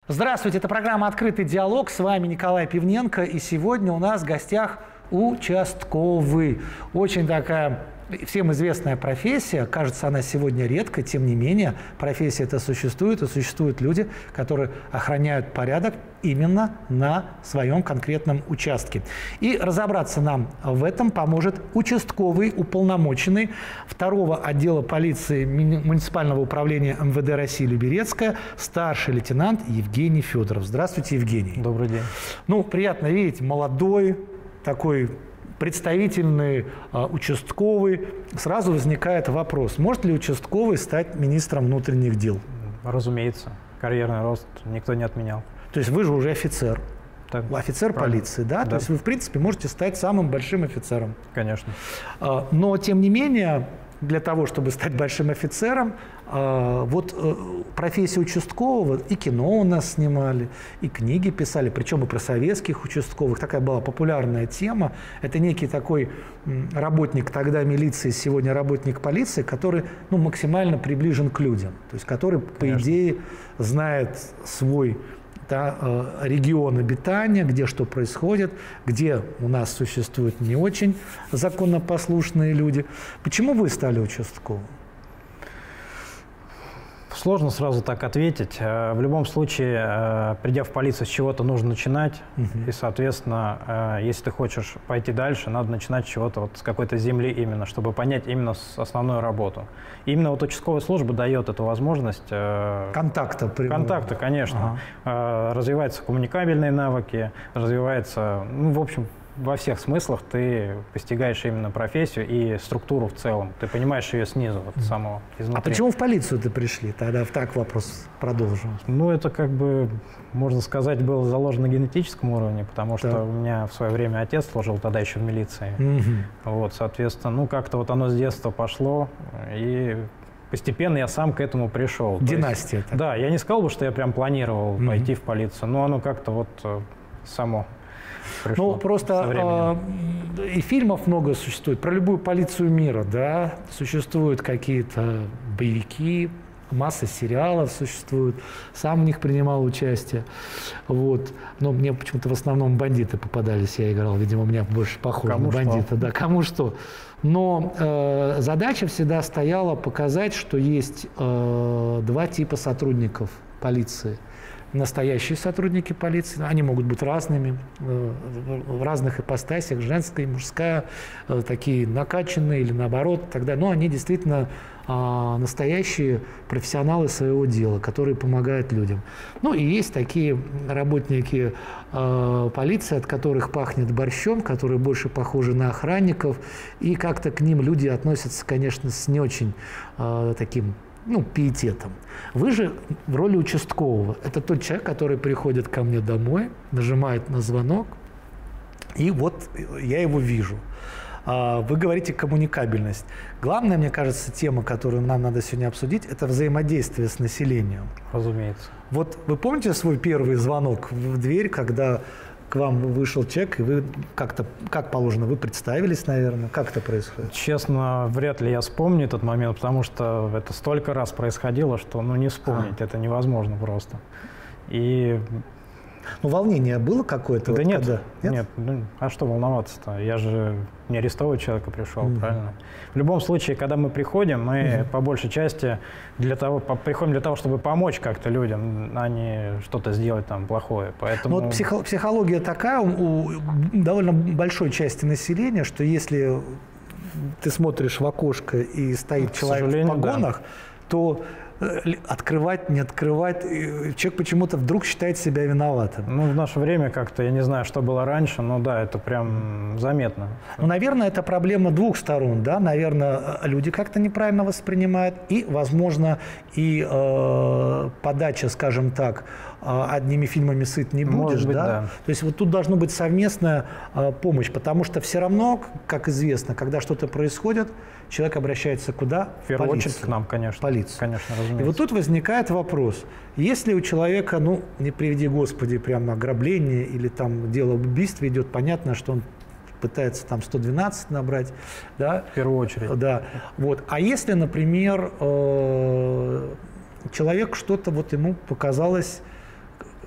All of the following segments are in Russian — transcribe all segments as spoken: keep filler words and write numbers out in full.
Здравствуйте, это программа «Открытый диалог». С вами Николай Пивненко. И сегодня у нас в гостях участковый. Очень такая всем известная профессия. Кажется, она сегодня редко. Тем не менее, профессия эта существует. И существуют люди, которые охраняют порядок именно на своем конкретном участке. И разобраться нам в этом поможет участковый уполномоченный второго отдела полиции муниципального управления эм вэ дэ России Люберецкая, старший лейтенант Евгений Федоров. Здравствуйте, Евгений. Добрый день. Ну, приятно видеть, молодой, такой представительный э, участковый. Сразу возникает вопрос, может ли участковый стать министром внутренних дел? Разумеется. Карьерный рост никто не отменял. То есть вы же уже офицер. Так, офицер правильно. полиции, да? Да. То есть вы, в принципе, можете стать самым большим офицером. Конечно. Э, но, тем не менее, для того, чтобы стать большим офицером, э, вот э, профессия участкового, и кино у нас снимали, и книги писали, причем и про советских участковых. Такая была популярная тема. Это некий такой м, работник тогда милиции, сегодня работник полиции, который ну, максимально приближен к людям. То есть который, по Конечно. идее, знает свой да, э, регион обитания, где что происходит, где у нас существуют не очень законопослушные люди. Почему вы стали участковым? Сложно сразу так ответить. В любом случае, придя в полицию, с чего-то нужно начинать. Угу. И, соответственно, если ты хочешь пойти дальше, надо начинать с чего-то, вот с какой-то земли именно, чтобы понять именно основную работу. И именно вот участковая служба дает эту возможность. Контакта. Контакта, конечно. Ага. Развиваются коммуникабельные навыки, развивается, ну, в общем, во всех смыслах ты постигаешь именно профессию и структуру в целом. Ты понимаешь ее снизу, вот, самого изнутри. А почему в полицию ты пришли? Тогда так вопрос продолжим. Ну, это как бы, можно сказать, было заложено на генетическом уровне, потому что да. у меня в свое время отец служил тогда еще в милиции. Угу. Вот, соответственно, ну, как-то вот оно с детства пошло, и постепенно я сам к этому пришел. Династия. Есть, да, я не сказал бы, что я прям планировал угу. пойти в полицию, но оно как-то вот само пришло. Ну, просто э, и фильмов много существует. Про любую полицию мира, да, существуют какие-то боевики, масса сериалов существует. Сам в них принимал участие. Вот. Но мне почему-то в основном бандиты попадались, я играл. Видимо, у меня больше похоже Кому на бандита. Что? Да, кому что. Но э, задача всегда стояла показать, что есть э, два типа сотрудников полиции. Настоящие сотрудники полиции, они могут быть разными, в разных ипостасях, женская, мужская, такие накачанные или наоборот, тогда, но они действительно настоящие профессионалы своего дела, которые помогают людям. Ну и есть такие работники полиции, от которых пахнет борщом, которые больше похожи на охранников, и как-то к ним люди относятся, конечно, с не очень таким ну, пиететом. Вы же в роли участкового. Это тот человек, который приходит ко мне домой, нажимает на звонок, и вот я его вижу. Вы говорите коммуникабельность. Главная, мне кажется, тема, которую нам надо сегодня обсудить, это взаимодействие с населением. Разумеется. Вот вы помните свой первый звонок в дверь, когда к вам вышел человек, и вы как-то, как положено, вы представились, наверное? Как это происходит? Честно, вряд ли я вспомню этот момент, потому что это столько раз происходило, что ну, не вспомнить, а. это невозможно просто. И... Ну, волнение было какое-то? Да вот нет, когда? нет, нет. Ну, а что волноваться-то? Я же не арестовывать человека пришел, mm-hmm. правильно? В любом случае, когда мы приходим, мы mm-hmm. по большей части для того, по, приходим для того, чтобы помочь как-то людям, а не что-то сделать там плохое. Поэтому... Ну, вот психо- психология такая у, у довольно большой части населения, что если ты смотришь в окошко и стоит человек в погонах, да. то открывать, не открывать, человек почему-то вдруг считает себя виноватым. Ну, в наше время как-то, я не знаю, что было раньше, но да, это прям заметно. Ну, наверное, это проблема двух сторон, да, наверное, люди как-то неправильно воспринимают, и, возможно, и э, подача, скажем так, одними фильмами сыт не будешь, быть, да? да. То есть вот тут должна быть совместная э, помощь, потому что все равно, как известно, когда что-то происходит, человек обращается куда? В первую Полицию. очередь к нам, конечно. Полицию. Конечно, разумеется. И вот тут возникает вопрос. Если у человека, ну, не приведи Господи, прямо ограбление или там дело об убийстве идет, понятно, что он пытается там сто двенадцать набрать, да? В первую очередь. Да. Вот. А если, например, человек что-то вот ему показалось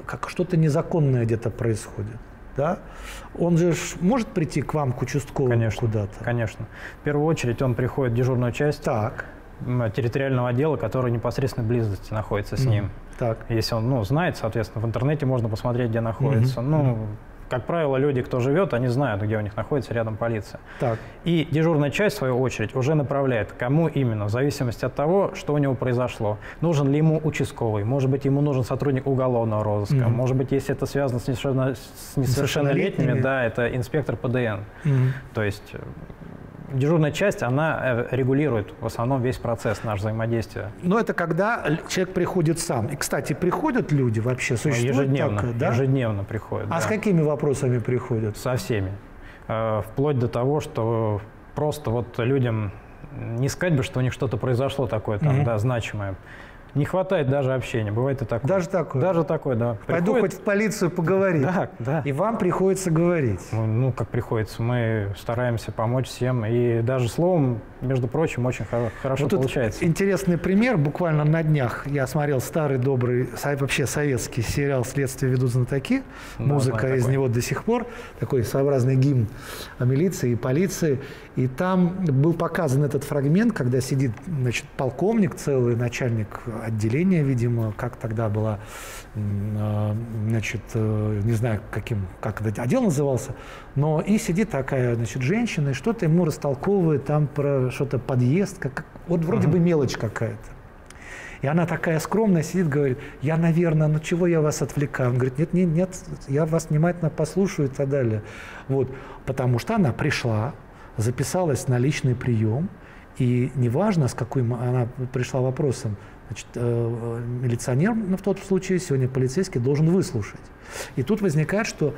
как что-то незаконное где-то происходит, да, он же может прийти к вам, к участковому куда-то? Конечно. В первую очередь он приходит в дежурную часть так. территориального отдела, который в непосредственной близости находится с mm. ним. Так. Если он ну, знает, соответственно, в интернете можно посмотреть, где находится. Mm-hmm. Ну, как правило, люди, кто живет, они знают, где у них находится рядом полиция. Так. И дежурная часть, в свою очередь, уже направляет, кому именно, в зависимости от того, что у него произошло. Нужен ли ему участковый, может быть, ему нужен сотрудник уголовного розыска, mm-hmm. может быть, если это связано с, несовершенно, с несовершеннолетними, да, это инспектор Пэ Дэ Эн. Mm-hmm. То есть дежурная часть, она регулирует в основном весь процесс нашего взаимодействия. Но это когда человек приходит сам. И, кстати, приходят люди вообще? Существует ежедневно, такое, да? Ежедневно приходят. А да. с какими вопросами приходят? Со всеми. Вплоть до того, что просто вот людям не сказать бы, что у них что-то произошло такое там, mm-hmm. да, значимое. Не хватает даже общения, бывает и такое. Даже такое? Даже такое, да. Пойду Приходит... хоть в полицию поговорить. Да, да. И вам приходится говорить. Ну, ну, как приходится, мы стараемся помочь всем. И даже словом, между прочим, очень хорошо вот получается. Интересный пример. Буквально на днях я смотрел старый, добрый, вообще советский сериал «Следствие ведут знатоки». Да, музыка из такой. Него до сих пор. Такой своеобразный гимн милиции и полиции. И там был показан этот фрагмент, когда сидит, значит, полковник целый, начальник отделения, видимо, как тогда была, значит, не знаю, каким, как этот отдел назывался, но и сидит такая, значит, женщина, и что-то ему растолковывает там про что-то подъезд, как, вот вроде uh-huh. бы мелочь какая-то. И она такая скромная сидит, говорит, я, наверное, ну чего я вас отвлекаю? Он говорит, нет, нет, нет, я вас внимательно послушаю и так далее. Вот, потому что она пришла, записалась на личный прием, и неважно, с каким она пришла вопросом, значит, э, милиционер, ну, в тот случае, сегодня полицейский должен выслушать. И тут возникает, что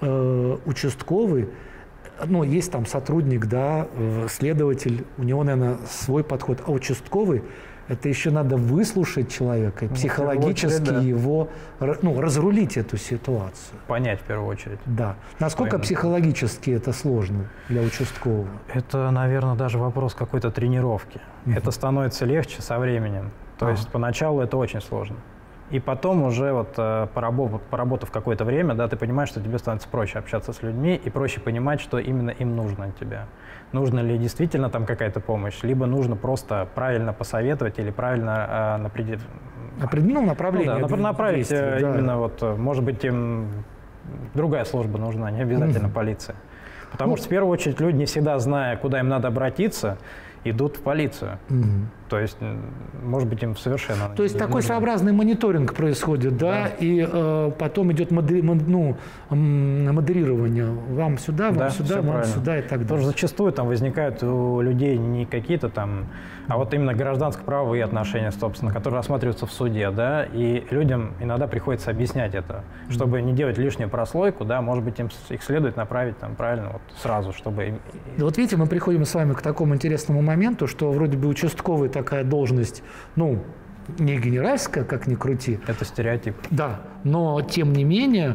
э, участковый, ну, есть там сотрудник, да, следователь, у него, наверное, свой подход, а участковый, это еще надо выслушать человека, и психологически очередь, да. его, ну, разрулить эту ситуацию. Понять в первую очередь. Да. Насколько психологически это сложно для участкового? Это, наверное, даже вопрос какой-то тренировки. Uh-huh. Это становится легче со временем. То uh-huh. есть поначалу это очень сложно. И потом уже вот поработав, поработав какое-то время, да, ты понимаешь, что тебе становится проще общаться с людьми и проще понимать, что именно им нужно от тебя. Нужно ли действительно там какая-то помощь, либо нужно просто правильно посоветовать или правильно э, напределить. Определенное направление. Ну, да, направить действия, именно да. вот, может быть, им другая служба нужна, не обязательно mm-hmm. полиция. Потому ну, что в первую очередь люди, не всегда зная, куда им надо обратиться, идут в полицию. Угу. То есть, может быть, им совершенно... То есть такой своеобразный мониторинг происходит, да, да. и э, потом идет модери... ну, модерирование. Вам сюда, вам да, сюда, вам правильно. Сюда и так далее. Потому что зачастую там возникают у людей не какие-то там, а вот именно гражданско-правовые отношения, собственно, которые рассматриваются в суде, да, и людям иногда приходится объяснять это, чтобы не делать лишнюю прослойку, да, может быть, им их следует направить там правильно вот сразу, чтобы... Да, вот видите, мы приходим с вами к такому интересному моменту, что вроде бы участковый такая должность, ну, не генеральская, как ни крути. Это стереотип. Да, но тем не менее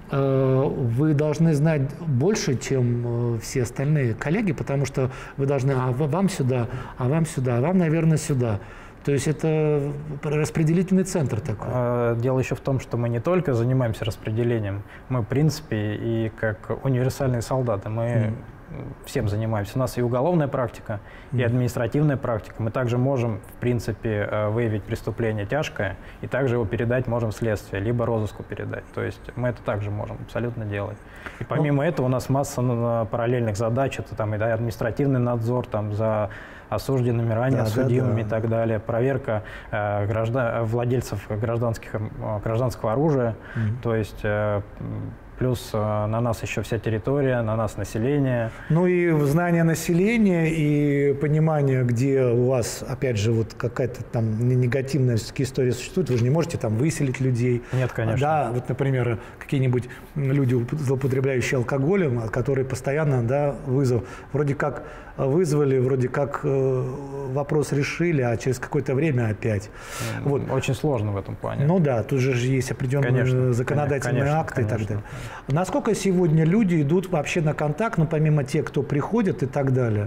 э, вы должны знать больше, чем э, все остальные коллеги, потому что вы должны, а вам сюда, а вам сюда, а вам, наверное, сюда. То есть это распределительный центр такой. Дело еще в том, что мы не только занимаемся распределением, мы, в принципе, и как универсальные солдаты, мы mm. всем занимаемся. У нас и уголовная практика, mm. и административная практика. Мы также можем, в принципе, выявить преступление тяжкое, и также его передать можем в следствие, либо розыску передать. То есть мы это также можем абсолютно делать. И помимо ну, этого у нас масса параллельных задач. Это там и да, административный надзор там, за осужденными, ранее да, осудимыми да, да. и так далее, проверка э, граждан, владельцев гражданских, э, гражданского оружия, mm-hmm. то есть э, плюс э, на нас еще вся территория, на нас население. Ну и знание населения и понимание, где у вас, опять же, вот какая-то там негативная история существует, вы же не можете там выселить людей. Нет, конечно. Да, вот, например, какие-нибудь люди, злоупотребляющие алкоголем, которые постоянно, да, вызов, вроде как вызвали, вроде как э, вопрос решили, а через какое-то время опять. Вот. Очень сложно в этом плане. Ну да, тут же есть определенные конечно, законодательные конечно, акты конечно, и так далее. Насколько сегодня люди идут вообще на контакт, ну, помимо тех, кто приходит и так далее,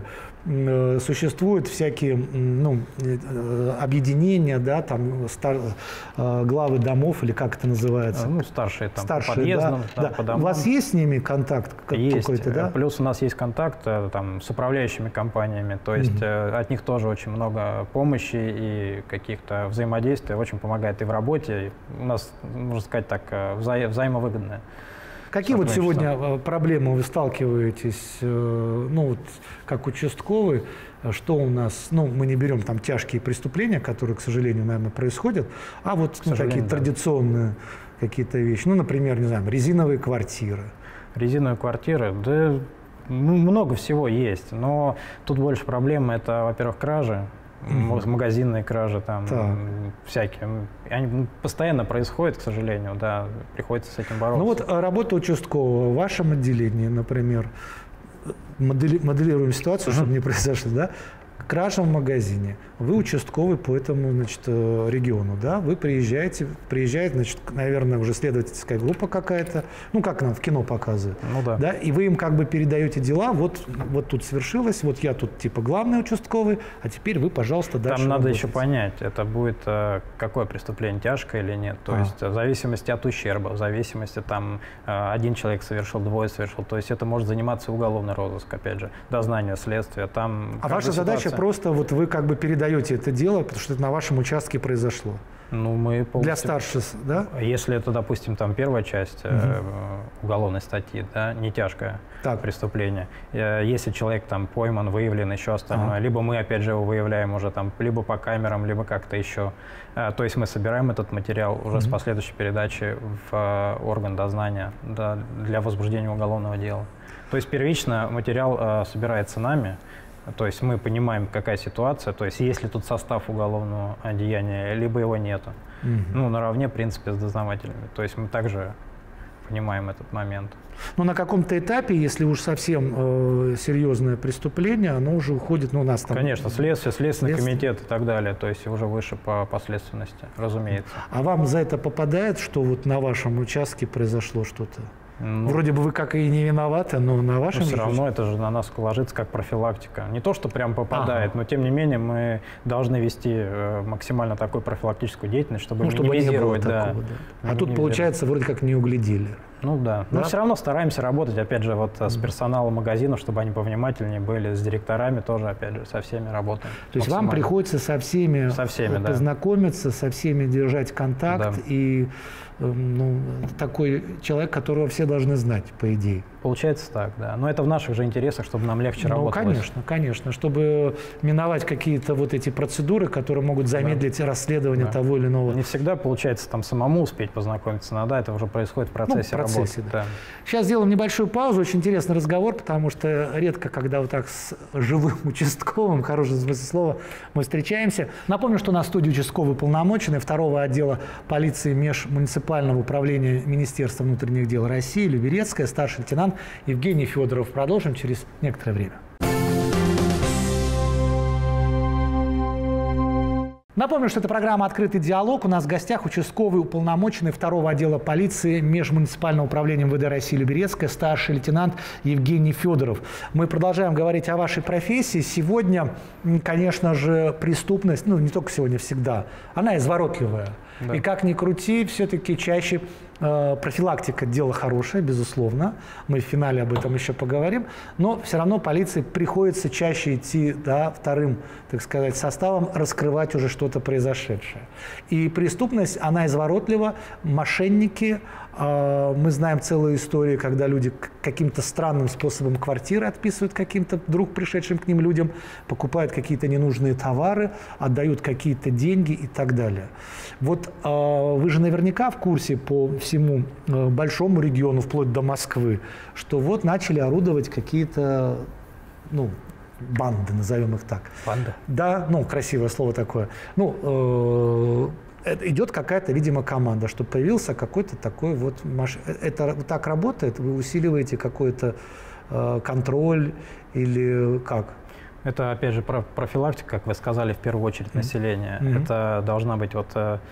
существуют всякие, ну, объединения, да, там, стар, главы домов, или как это называется? Ну, старшие, там, старшие, по подъездам, да, там, да. по домам. У вас есть с ними контакт какой-то, да? Плюс у нас есть контакт там, с управляющими компаниями, то есть mm-hmm. от них тоже очень много помощи и каких-то взаимодействий, очень помогает и в работе, и у нас, можно сказать так, вза взаимовыгодное. Какие вот сегодня проблемы вы сталкиваетесь, ну, вот, как участковый, что у нас, ну, мы не берем там тяжкие преступления, которые, к сожалению, наверное, происходят, а вот ну, такие да. традиционные какие-то вещи, ну, например, не знаю, резиновые квартиры. Резиновые квартиры, да, ну, много всего есть, но тут больше проблемы, это, во-первых, кражи. Mm-hmm. Магазинные кражи там так. всякие. Они постоянно происходят, к сожалению, да, приходится с этим бороться. Ну вот работа участкового в вашем отделении, например, модели, моделируем ситуацию, mm-hmm. чтобы не произошло, да? Кража в магазине. Вы участковый по этому, значит, региону, да? Вы приезжаете, приезжает, значит, наверное, уже следовательская группа какая-то, ну, как нам в кино показывают, ну, да. да? И вы им как бы передаете дела, вот, вот тут свершилось, вот я тут типа главный участковый, а теперь вы, пожалуйста, дальше Там надо работайте. еще понять, это будет какое преступление, тяжкое или нет, то а. есть в зависимости от ущерба, в зависимости, там, один человек совершил, двое совершил, то есть это может заниматься уголовный розыск, опять же, дознание, следствие, там... А ваша задача просто, вот вы как бы передаете это дело, потому что это на вашем участке произошло. Ну, мы полностью... Для старших, да? Если это, допустим, там первая часть угу. э, уголовной статьи, да, не тяжкое так. преступление. Э, если человек там пойман, выявлен, еще остальное, ага. либо мы, опять же, его выявляем уже там, либо по камерам, либо как-то еще. Э, то есть мы собираем этот материал уже угу. с последующей передачей в э, орган дознания, да, для возбуждения уголовного дела. То есть первично материал э, собирается нами. То есть мы понимаем, какая ситуация, то есть есть ли тут состав уголовного деяния, либо его нету. Mm-hmm. Ну, наравне, в принципе, с дознавателями. То есть мы также понимаем этот момент. Но на каком-то этапе, если уж совсем э, серьезное преступление, оно уже уходит, ну, у нас там... Конечно, следствие, следственный следствие. комитет и так далее, то есть уже выше по последственности, разумеется. А вам за это попадает, что вот на вашем участке произошло что-то? Ну, вроде бы вы как и не виноваты, но на вашем... Все равно это же на нас ложится как профилактика. Не то, что прям попадает, ага. но тем не менее мы должны вести э, максимально такую профилактическую деятельность, чтобы ну, минимизировать. Чтобы не было такого, да. Да. А тут, получается, вроде как не углядели. Ну да. да. Но все равно стараемся работать, опять же, вот с персоналом магазинов, чтобы они повнимательнее были, с директорами тоже, опять же, со всеми работаем. То есть вам приходится со всеми, со всеми познакомиться, да. со всеми держать контакт да. и ну, такой человек, которого все должны знать, по идее. Получается так, да. Но это в наших же интересах, чтобы нам легче ну, работать. Конечно, конечно. Чтобы миновать какие-то вот эти процедуры, которые могут замедлить да. расследование да. того или иного. Не всегда получается там самому успеть познакомиться, но да, это уже происходит в процессе, ну, в процессе работы. Да. Да. Сейчас сделаем небольшую паузу. Очень интересный разговор, потому что редко, когда вот так с живым участковым, в хорошем смысле слова, мы встречаемся. Напомню, что на студии участковый уполномоченный второго отдела полиции межмуниципального управления Министерства внутренних дел России Люберецкая, старший лейтенант Евгений Федоров. Продолжим через некоторое время. Напомню, что это программа «Открытый диалог». У нас в гостях участковый уполномоченный второго отдела полиции межмуниципального управления эм вэ дэ России Люберецкая, старший лейтенант Евгений Федоров. Мы продолжаем говорить о вашей профессии. Сегодня, конечно же, преступность, ну не только сегодня, всегда, она изворотливая. Да. И как ни крути, все-таки чаще э, профилактика – дело хорошее, безусловно. Мы в финале об этом еще поговорим. Но все равно полиции приходится чаще идти да, вторым, так сказать, составом, раскрывать уже что-то произошедшее. И преступность, она изворотлива. Мошенники, э, мы знаем целую историю, когда люди каким-то странным способом квартиры отписывают каким-то вдруг пришедшим к ним людям, покупают какие-то ненужные товары, отдают какие-то деньги и так далее. Вот вы же наверняка в курсе по всему большому региону, вплоть до Москвы, что вот начали орудовать какие-то, ну, банды, назовем их так. Банда? Да, ну, красивое слово такое. Ну, э, идет какая-то, видимо, команда, что появился какой-то такой вот маш... Это так работает? Вы усиливаете какой-то э, контроль или как? Это, опять же, профилактика, как вы сказали, в первую очередь населения. Mm-hmm. Это должна быть вот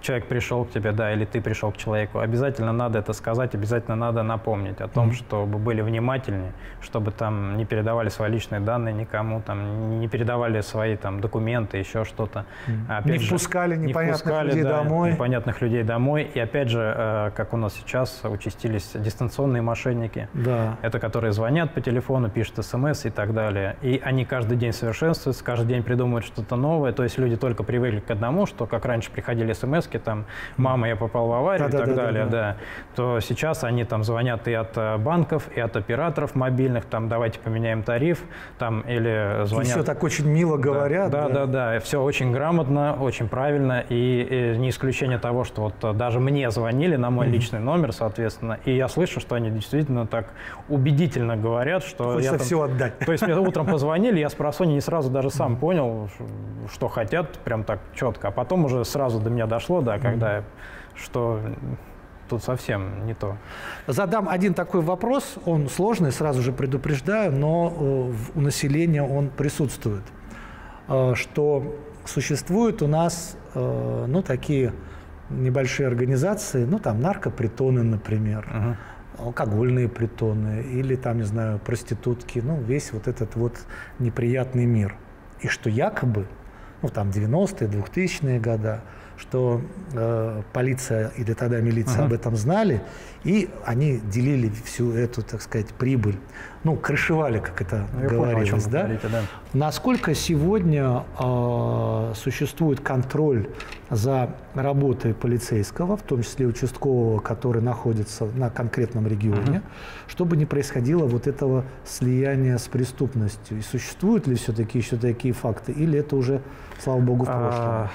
человек пришел к тебе, да, или ты пришел к человеку, обязательно надо это сказать, обязательно надо напомнить о том, mm-hmm. чтобы были внимательнее, чтобы там не передавали свои личные данные никому, там, не передавали свои там документы, еще что-то. Mm-hmm. Не впускали непонятных не впускали, людей да, домой. непонятных людей домой. И опять же, как у нас сейчас участились дистанционные мошенники, да. это которые звонят по телефону, пишут смс и так далее. И они каждый день совершенствуются, каждый день придумывают что-то новое. То есть люди только привыкли к одному, что как раньше приходили смс-ки, там, мама, я попал в аварию да, и так да, далее, да, да. Да. То сейчас они там звонят и от банков, и от операторов мобильных, там, давайте поменяем тариф, там, или звонят. И все так очень мило говорят. Да, да, да, да. Все очень грамотно, очень правильно, и, и не исключение того, что вот даже мне звонили на мой mm-hmm. личный номер, соответственно, и я слышу, что они действительно так убедительно говорят, что хочется я там, все отдать. То есть мне утром позвонили, я с просонья не сразу даже сам mm-hmm. понял, что хотят, прям так четко, а потом уже сразу до меня дошло, да, когда, что тут совсем не то. Задам один такой вопрос, он сложный, сразу же предупреждаю, но у населения он присутствует. Что существуют у нас, ну, такие небольшие организации, ну, там, наркопритоны, например, uh-huh. алкогольные притоны, или, там, не знаю, проститутки, ну, весь вот этот вот неприятный мир. И что якобы, ну, там, девяностые, двухтысячные годы, что э, полиция или тогда милиция uh-huh. об этом знали, и они делили всю эту, так сказать, прибыль. Ну, крышевали, как это ну, говорилось. Понял, да? Говорите, да. Насколько сегодня э, существует контроль за работой полицейского, в том числе участкового, который находится на конкретном регионе, uh-huh. чтобы не происходило вот этого слияния с преступностью? И существуют ли все-таки еще такие факты, или это уже, слава богу, в прошлом?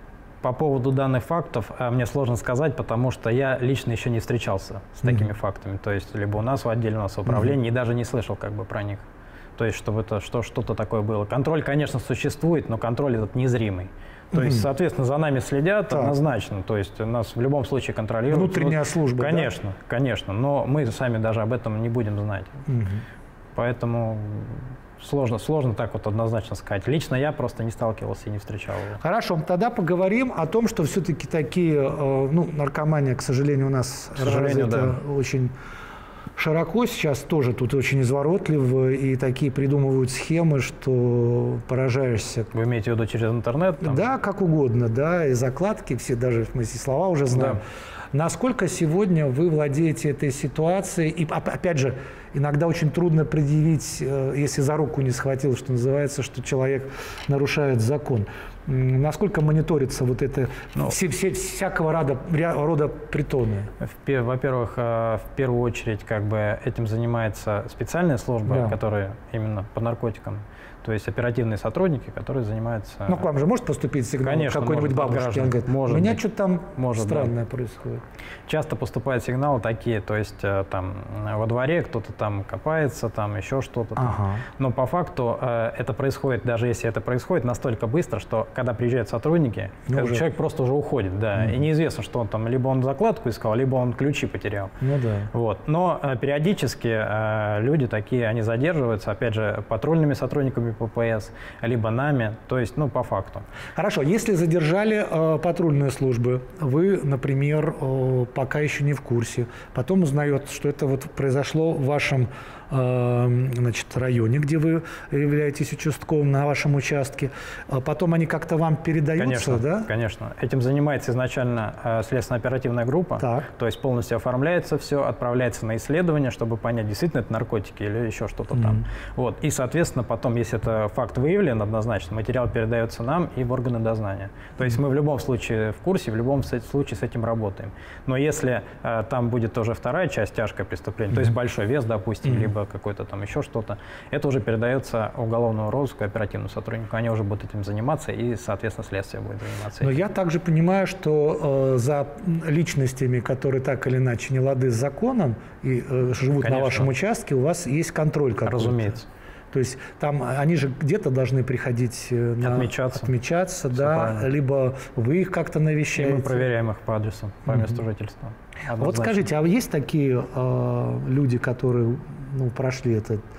По поводу данных фактов мне сложно сказать, потому что я лично еще не встречался с такими mm-hmm. фактами. То есть либо у нас в отделе, у нас в управлении, mm-hmm. и даже не слышал как бы про них. То есть чтобы это что, что-то такое было. Контроль, конечно, существует, но контроль этот незримый. То mm-hmm. есть, соответственно, за нами следят так. однозначно. То есть нас в любом случае контролируют. Внутренняя служба, конечно, да? Конечно, но мы сами даже об этом не будем знать. Mm-hmm. Поэтому... Сложно, сложно так вот однозначно сказать. Лично я просто не сталкивался и не встречал его. Хорошо, тогда поговорим о том, что все-таки такие, ну, наркомания, к сожалению, у нас к сожалению, развита да. очень широко. Сейчас тоже тут очень изворотливо, и такие придумывают схемы, что поражаешься. Вы имеете в виду через интернет? Там? Да, как угодно, да, и закладки, все даже мы эти слова уже знаем. Да. Насколько сегодня вы владеете этой ситуацией? И, опять же, иногда очень трудно предъявить, если за руку не схватил, что называется, что человек нарушает закон. Насколько мониторится вот это, ну, все, все, всякого рода, рода притоны? Во-первых, в первую очередь, как бы этим занимается специальная служба, да. которая именно по наркотикам. То есть оперативные сотрудники, которые занимаются... Ну, к вам же может поступить сигнал какой-нибудь бабушки? Он говорит, у меня что-то там может, странное да. происходит. Часто поступают сигналы такие, то есть там во дворе кто-то там копается, там еще что-то. Ага. Но по факту это происходит, даже если это происходит настолько быстро, что когда приезжают сотрудники, ну, уже... человек просто уже уходит, да. Mm. И неизвестно, что он там, либо он закладку искал, либо он ключи потерял. Ну да. Вот. Но периодически люди такие, они задерживаются, опять же, патрульными сотрудниками ППС, либо нами, то есть, ну, по факту. Хорошо, если задержали э, патрульные службы, вы, например, э, пока еще не в курсе, потом узнает, что это вот произошло в вашем э, значит, районе, где вы являетесь участковым на вашем участке, а потом они как-то вам передаются, конечно, да? Конечно. Этим занимается изначально э, следственно-оперативная группа, так. то есть полностью оформляется все, отправляется на исследование, чтобы понять, действительно это наркотики или еще что-то mm-hmm. там. Вот. И, соответственно, потом, если это факт выявлен однозначно, материал передается нам и в органы дознания. То есть мы в любом случае в курсе, в любом случае с этим работаем. Но если э, там будет тоже вторая часть, тяжкое преступление, mm-hmm. то есть большой вес, допустим, mm-hmm. либо какой-то там еще что-то, это уже передается уголовному розыску, оперативному сотруднику. Они уже будут этим заниматься, и, соответственно, следствие будет заниматься Но этим. я также понимаю, что э, за личностями, которые так или иначе не лады с законом и э, живут Конечно. На вашем участке, у вас есть контроль какой-то. Разумеется. То есть там они же где-то должны приходить на, отмечаться, отмечаться да, правильно. Либо вы их как-то навещаете. И мы проверяем их по адресу, по mm-hmm. месту жительства. Однозначно. Вот скажите, а есть такие э, люди, которые ну, прошли этот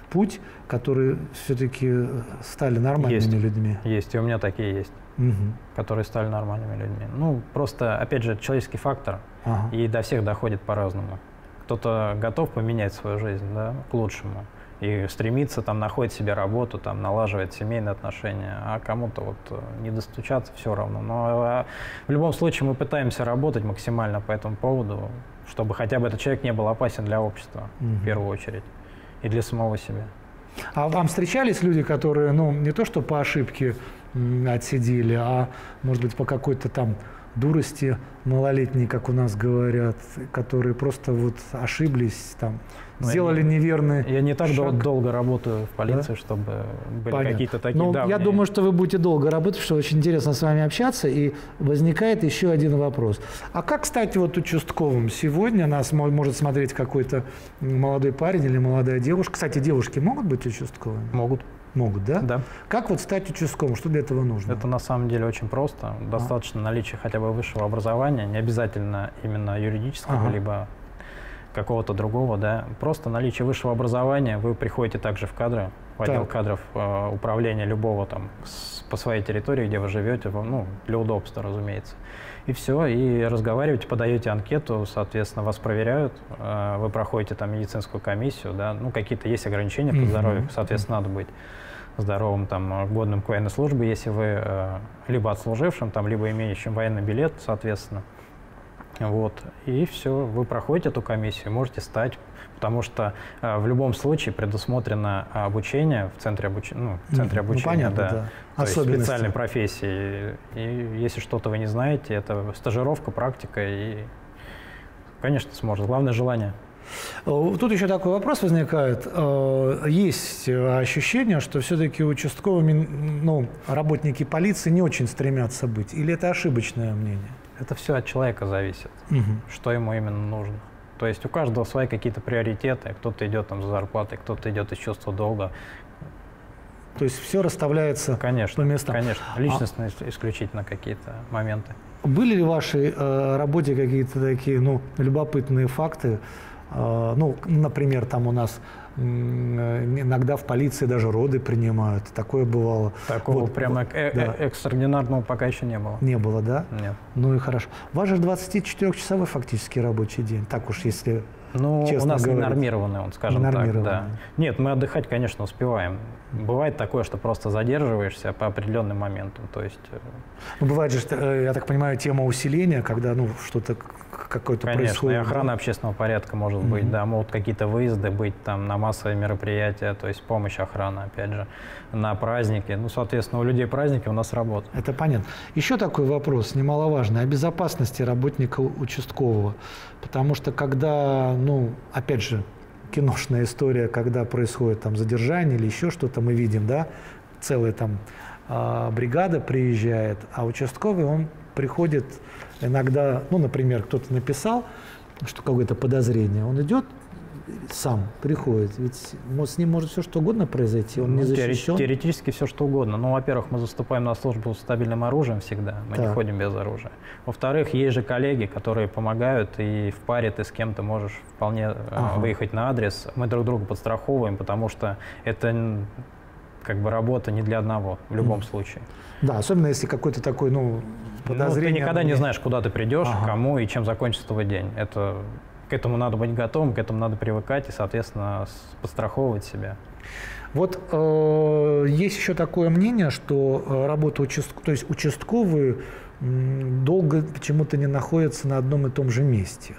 путь, которые все-таки стали нормальными есть, людьми? Есть, и у меня такие есть, угу. которые стали нормальными людьми. Ну, просто, опять же, человеческий фактор, ага. и до всех доходит по-разному. Кто-то готов поменять свою жизнь, да, к лучшему, и стремится, там, находит себе работу, там, налаживает семейные отношения, а кому-то вот не достучаться все равно. Но а, в любом случае мы пытаемся работать максимально по этому поводу, чтобы хотя бы этот человек не был опасен для общества, угу. в первую очередь, и для самого себя. А вам встречались люди, которые, ну, не то что по ошибке отсидели, а, может быть, по какой-то там дурости малолетние, как у нас говорят, которые просто вот ошиблись, там, ну, сделали я, неверный Я не так шаг. долго работаю в полиции, да? чтобы были какие-то такие ну, давние... Я думаю, что вы будете долго работать, что очень интересно с вами общаться. И возникает еще один вопрос. А как стать вот участковым? Сегодня нас может смотреть какой-то молодой парень или молодая девушка. Кстати, девушки могут быть участковыми? Могут. Могут, да? Да. Как вот стать участковым? Что для этого нужно? Это на самом деле очень просто. Достаточно а. наличия хотя бы высшего образования, не обязательно именно юридического, ага. либо какого-то другого, да. Просто наличие высшего образования, вы приходите также в кадры, в отдел так. кадров э, управления любого там с, по своей территории, где вы живете, ну, для удобства, разумеется. И все, и разговариваете, подаете анкету, соответственно, вас проверяют, э, вы проходите там медицинскую комиссию, да, ну, какие-то есть ограничения по здоровью, mm-hmm. соответственно, надо быть здоровым, там, годным к военной службе, если вы э, либо отслужившим, там, либо имеющим военный билет, соответственно. Вот, и все, вы проходите эту комиссию, можете стать, потому что э, в любом случае предусмотрено обучение в центре, обуч... ну, в центре обучения, ну, понятно, да, да. То есть специальной профессии. И если что-то вы не знаете, это стажировка, практика, и, конечно, сможет. Главное — желание. Тут еще такой вопрос возникает. Есть ощущение, что все-таки участковыми, ну, работники полиции не очень стремятся быть, или это ошибочное мнение? Это все от человека зависит, угу. что ему именно нужно. То есть у каждого свои какие-то приоритеты. Кто-то идет там за зарплатой, кто-то идет из чувства долга. То есть все расставляется конечно, по местам? Конечно, личностно а... исключительно какие-то моменты. Были ли в вашей э, работе какие-то такие, ну, любопытные факты? Э, ну, например, там у нас иногда в полиции даже роды принимают. Такое бывало. Такого вот, прямо вот, э да. экстраординарного пока еще не было. Не было, да? Нет. Ну и хорошо. У вас же двадцатичетырёхчасовой фактически рабочий день. Так уж, если Ну, честно у нас говорить. ненормированный он, скажем так. Да. Нет, мы отдыхать, конечно, успеваем. Бывает такое, что просто задерживаешься по определенным моментам. То есть... Ну, бывает же, я так понимаю, тема усиления, когда, ну, что-то какое-то конечно, происходит. Конечно, и охрана общественного порядка может mm-hmm. быть, да, могут какие-то выезды быть там на массовые мероприятия, то есть помощь охраны, опять же, на праздники. Ну, соответственно, у людей праздники, у нас работа. Это понятно. Еще такой вопрос, немаловажный, о безопасности работника участкового. Потому что когда, ну, опять же, киношная история, когда происходит там задержание или еще что-то, мы видим, да, целая там э, бригада приезжает, а участковый, он приходит иногда, ну, например, кто-то написал, что какое-то подозрение, он идет, сам приходит, ведь с ним может все что угодно произойти, он ну, не защищен. Теоретически все что угодно. Ну, во-первых, мы заступаем на службу с стабильным оружием всегда, мы так. не ходим без оружия. Во-вторых, есть же коллеги, которые помогают, и в паре ты с кем-то можешь вполне ага. выехать на адрес. Мы друг друга подстраховываем, потому что это как бы работа не для одного в любом mm. случае. Да, особенно если какой-то такой, ну, подозрение. Ну, ты никогда мне... не знаешь, куда ты придешь, ага. кому и чем закончится твой день. Это... К этому надо быть готовым, к этому надо привыкать и, соответственно, подстраховывать себя. Вот э, есть еще такое мнение, что э, работа участковых, то есть участковые м, долго почему-то не находятся на одном и том же месте.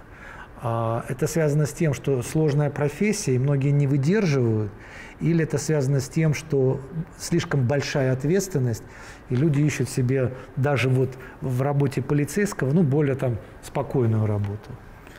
А это связано с тем, что сложная профессия, и многие не выдерживают, или это связано с тем, что слишком большая ответственность, и люди ищут себе даже вот в работе полицейского, ну, более там спокойную работу.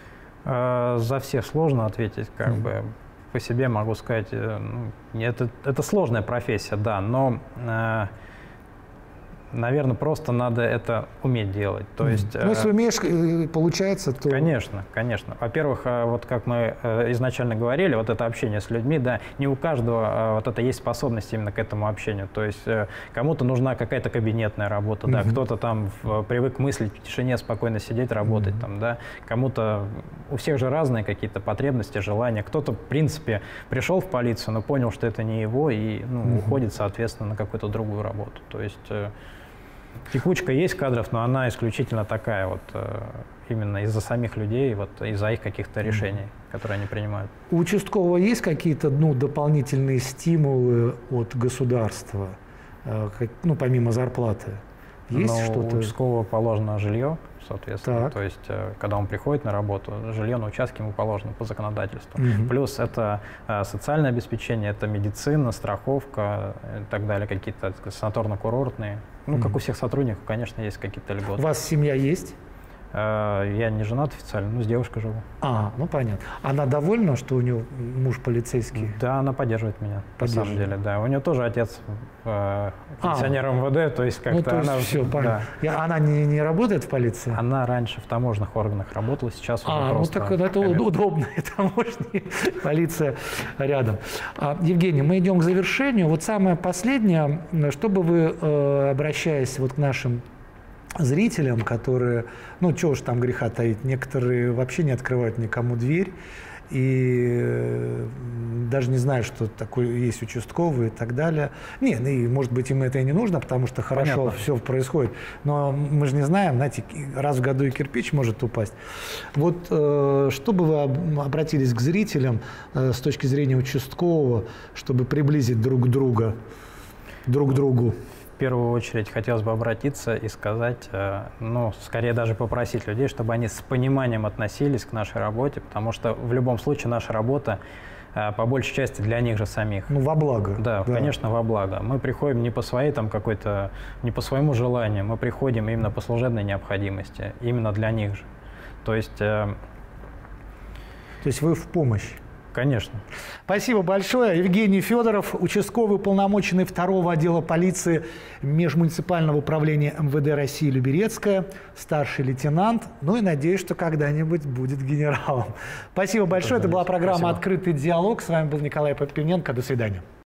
За всех сложно ответить, как mm. бы по себе могу сказать, ну, это, это сложная профессия, да, но э, наверное, просто надо это уметь делать. То Mm. есть, ну, если умеешь, получается, то… Конечно, конечно. Во-первых, вот как мы изначально говорили, вот это общение с людьми, да, не у каждого вот это есть способность именно к этому общению. То есть кому-то нужна какая-то кабинетная работа, mm-hmm. да, кто-то там привык мыслить в тишине, спокойно сидеть, работать mm-hmm. там, да. Кому-то, у всех же разные какие-то потребности, желания. Кто-то, в принципе, пришел в полицию, но понял, что это не его, и ну, mm-hmm. уходит, соответственно, на какую-то другую работу. То есть текучка есть кадров, но она исключительно такая вот именно из-за самих людей, вот из-за их каких-то решений, mm-hmm. которые они принимают. У участкового есть какие-то ну, дополнительные стимулы от государства, ну, помимо зарплаты? Есть ну, что-то? У участкового положено жилье, соответственно. Так. То есть, когда он приходит на работу, жилье на участке ему положено по законодательству. Mm-hmm. Плюс это социальное обеспечение, это медицина, страховка и так далее, какие-то санаторно-курортные. Ну, mm-hmm. как у всех сотрудников, конечно, есть какие-то льготы. У вас семья есть? Я не женат официально, но с девушкой живу. А, ну понятно. Она довольна, что у нее муж полицейский? Да, она поддерживает меня, поддерживает. На самом деле, да. У нее тоже отец э, пенсионер а, МВД, то есть как-то ну, то есть она… Все, понятно. Да. Она не, не работает в полиции? Она раньше в таможенных органах работала, сейчас уже а, просто… А, ну так это коллега. Удобно, таможня, полиция рядом. А, Евгений, мы идем к завершению. Вот самое последнее, чтобы вы, э, обращаясь вот к нашим зрителям, которые, ну, чего уж там греха таить, некоторые вообще не открывают никому дверь и даже не знают, что такое есть участковый и так далее. Нет, и, может быть, им это и не нужно, потому что хорошо Понятно. Все происходит. Но мы же не знаем, знаете, раз в году и кирпич может упасть. Вот э, чтобы вы обратились к зрителям э, с точки зрения участкового, чтобы приблизить друг друга, друг к другу? В первую очередь хотелось бы обратиться и сказать, ну, скорее даже попросить людей, чтобы они с пониманием относились к нашей работе, потому что в любом случае наша работа по большей части для них же самих. Ну, во благо. Да, да, конечно, во благо. Мы приходим не по своей там какой-то, не по своему желанию, мы приходим именно по служебной необходимости, именно для них же. То есть… То есть вы в помощь? Конечно. Спасибо большое. Евгений Федоров, участковый уполномоченный второго отдела полиции Межмуниципального управления МВД России Люберецкая, старший лейтенант. Ну и надеюсь, что когда-нибудь будет генералом. Спасибо большое. Это была программа «Открытый диалог». С вами был Николай Попивненко. До свидания.